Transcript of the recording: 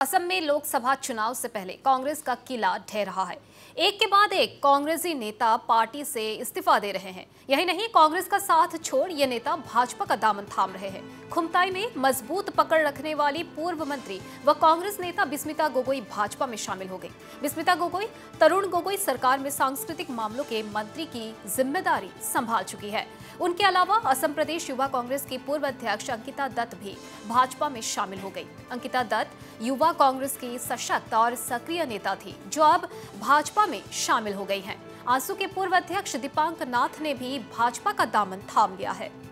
असम में लोकसभा चुनाव से पहले कांग्रेस का किला ढह रहा है। एक के बाद एक कांग्रेसी नेता पार्टी से इस्तीफा दे रहे हैं। यही नहीं, कांग्रेस का साथ छोड़ ये नेता भाजपा का दामन थाम रहे हैं। खुमताई में मजबूत पकड़ रखने वाली पूर्व मंत्री व कांग्रेस नेता बिस्मिता गोगोई भाजपा में शामिल हो गई। बिस्मिता गोगोई तरुण गोगोई सरकार में सांस्कृतिक मामलों के मंत्री की जिम्मेदारी संभाल चुकी है। उनके अलावा असम प्रदेश युवा कांग्रेस की पूर्व अध्यक्ष अंकिता दत्त भी भाजपा में शामिल हो गई। अंकिता दत्त युवा कांग्रेस की सशक्त और सक्रिय नेता थी, जो अब भाजपा में शामिल हो गई हैं। आंसू के पूर्व अध्यक्ष दीपांक नाथ ने भी भाजपा का दामन थाम लिया है।